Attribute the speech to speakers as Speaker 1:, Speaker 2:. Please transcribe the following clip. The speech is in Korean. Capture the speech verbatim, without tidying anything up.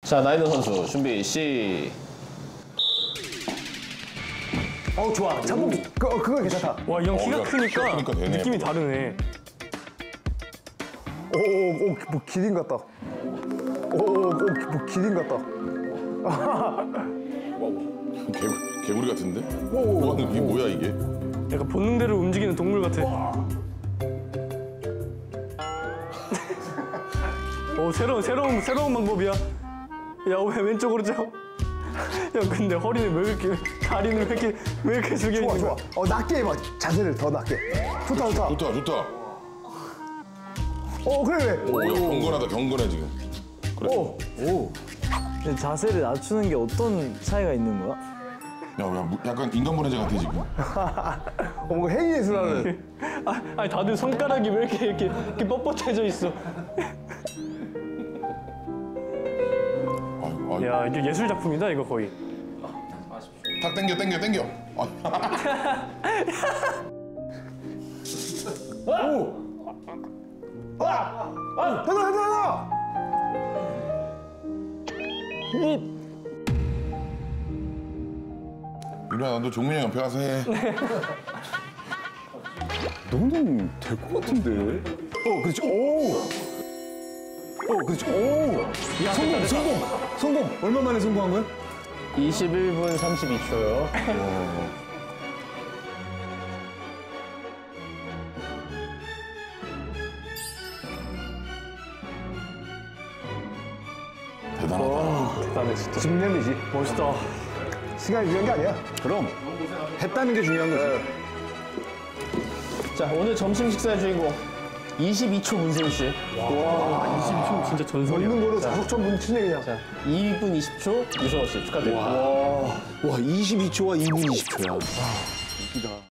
Speaker 1: 자, 나인호 선수 준비 시.
Speaker 2: 어 좋아. 잠복. 그, 어, 그거 괜찮다.
Speaker 3: 와, 이 형 키가
Speaker 4: 야,
Speaker 3: 크니까
Speaker 4: 키가 크니까 되네,
Speaker 3: 느낌이
Speaker 4: 뭐가.
Speaker 3: 다르네.
Speaker 2: 오오오 뭐 기린 같다. 오오오 뭐 기린 같다.
Speaker 4: 개, 개구리 같은데?
Speaker 2: 오.
Speaker 4: 뭐가 이게 뭐야 이게?
Speaker 3: 약간 본능대로 움직이는 동물 같아. 오, 새로운 새로운 새로운 방법이야. 야, 왜 왼쪽으로 져? 야, 근데 허리는 왜 이렇게 다리는 왜 이렇게 왜 이렇게 숙여
Speaker 2: 좋아
Speaker 3: 있는
Speaker 2: 좋아.
Speaker 3: 거야?
Speaker 2: 어 낮게 해봐. 자세를 더 낮게. 좋다 좋다.
Speaker 4: 좋다 좋다.
Speaker 2: 어 그래 그래.
Speaker 4: 오, 야, 경건하다 경건해 지금. 그래.
Speaker 2: 오.
Speaker 5: 오. 근데 자세를 낮추는 게 어떤 차이가 있는 거야?
Speaker 4: 야, 야, 뭐 약간 인간보내자 같아 지금.
Speaker 2: 어 뭔가 행위 예술하는.
Speaker 3: 아, 아니 다들 손가락이 왜 이렇게 이렇게, 이렇게 뻣뻣해져 있어?
Speaker 4: 아유, 아유.
Speaker 3: 야, 이게 예술 작품이다 이거 거의.
Speaker 4: 탁 당겨 당겨 당겨. 아,
Speaker 2: 된다 된다 된다.
Speaker 4: 유리야 너도 종민이 형 옆에 가서 해.
Speaker 2: 너는 될 것 같은데. 어 그렇지. 오. 어 그렇지. 오.
Speaker 3: 야,
Speaker 2: 성공 성공 성공. 얼마 만에 성공한 거야?
Speaker 1: 이십일 분 삼십이 초요.
Speaker 4: 대단하다.
Speaker 3: 대단해 진짜.
Speaker 2: 집념이지.
Speaker 3: 멋있다.
Speaker 2: 시간이 중요한 게 아니야. 그럼 했다는 게 중요한 거지.
Speaker 1: 자, 오늘 점심 식사의 주인공 이십이 초 문세윤 씨.
Speaker 3: 와, 이십이 초 진짜 전설이야.
Speaker 2: 먹는 거로 자석천 뭉치네 그냥.
Speaker 1: 자, 이 분 이십 초 유성호 씨 축하드립니다.
Speaker 6: 와 이십이 초와 이 분 이십 초야. 웃기다.